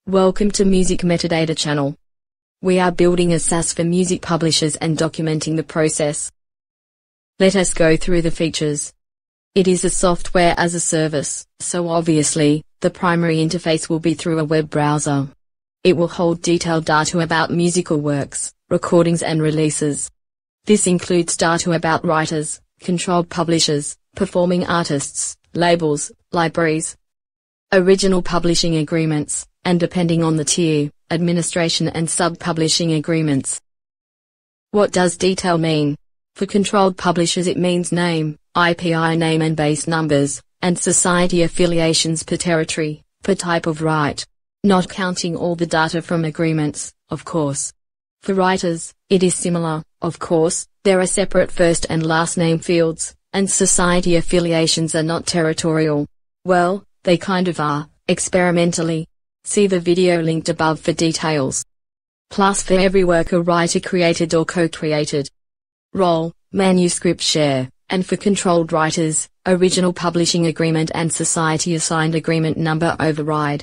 Welcome to Music Metadata channel. We are building a SaaS for music publishers and documenting the process. Let us go through the features. It is a software as a service, so obviously, the primary interface will be through a web browser. It will hold detailed data about musical works, recordings and releases. This includes data about writers, controlled publishers, performing artists, labels, libraries, original publishing agreements, and depending on the tier, administration and sub-publishing agreements. What does detail mean? For controlled publishers it means name, IPI name and base numbers, and society affiliations per territory, per type of right. Not counting all the data from agreements, of course. For writers, it is similar, of course, there are separate first and last name fields, and society affiliations are not territorial. Well, they kind of are, experimentally. See the video linked above for details. Plus for every work a writer created or co-created. Role, manuscript share, and for controlled writers, original publishing agreement and society assigned agreement number override.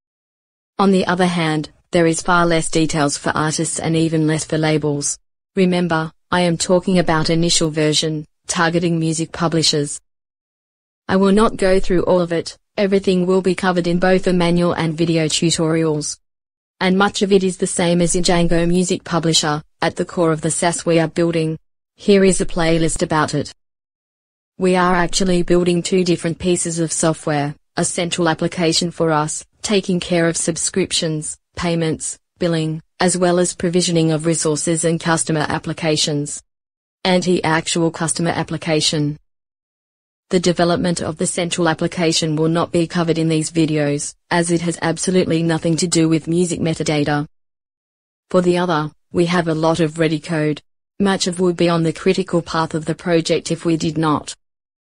On the other hand, there is far less details for artists and even less for labels. Remember, I am talking about initial version, targeting music publishers. I will not go through all of it. Everything will be covered in both a manual and video tutorials. And much of it is the same as in Django Music Publisher, at the core of the SaaS we are building. Here is a playlist about it. We are actually building two different pieces of software, a central application for us, taking care of subscriptions, payments, billing, as well as provisioning of resources and customer applications. And the actual customer application. The development of the central application will not be covered in these videos, as it has absolutely nothing to do with music metadata. For the other, we have a lot of ready code. Much of would be on the critical path of the project if we did not.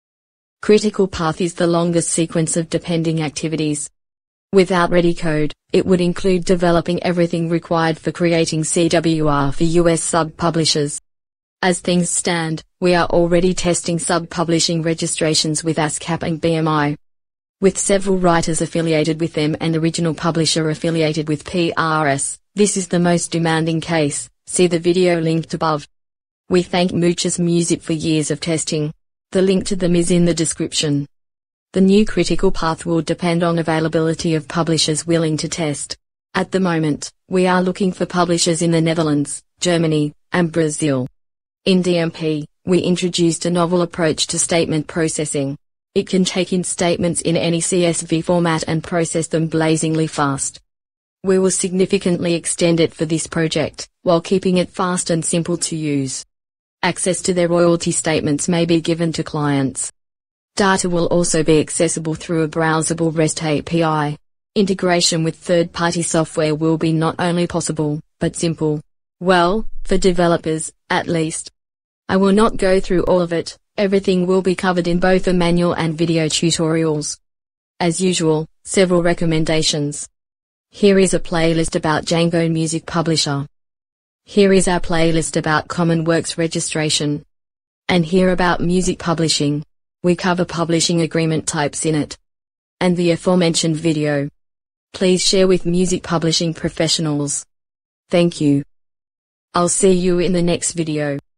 Critical path is the longest sequence of depending activities. Without ready code, it would include developing everything required for creating CWR for US sub-publishers. As things stand, we are already testing sub-publishing registrations with ASCAP and BMI. With several writers affiliated with them and original publisher affiliated with PRS, this is the most demanding case. See the video linked above. We thank Muchas Music for years of testing. The link to them is in the description. The new critical path will depend on availability of publishers willing to test. At the moment, we are looking for publishers in the Netherlands, Germany, and Brazil. In DMP, we introduced a novel approach to statement processing. It can take in statements in any CSV format and process them blazingly fast. We will significantly extend it for this project, while keeping it fast and simple to use. Access to their royalty statements may be given to clients. Data will also be accessible through a browsable REST API. Integration with third-party software will be not only possible, but simple. Well, for developers, at least. I will not go through all of it, everything will be covered in both a manual and video tutorials. As usual, several recommendations. Here is a playlist about Django Music Publisher. Here is our playlist about Common Works registration. And here about music publishing. We cover publishing agreement types in it. And the aforementioned video. Please share with music publishing professionals. Thank you. I'll see you in the next video.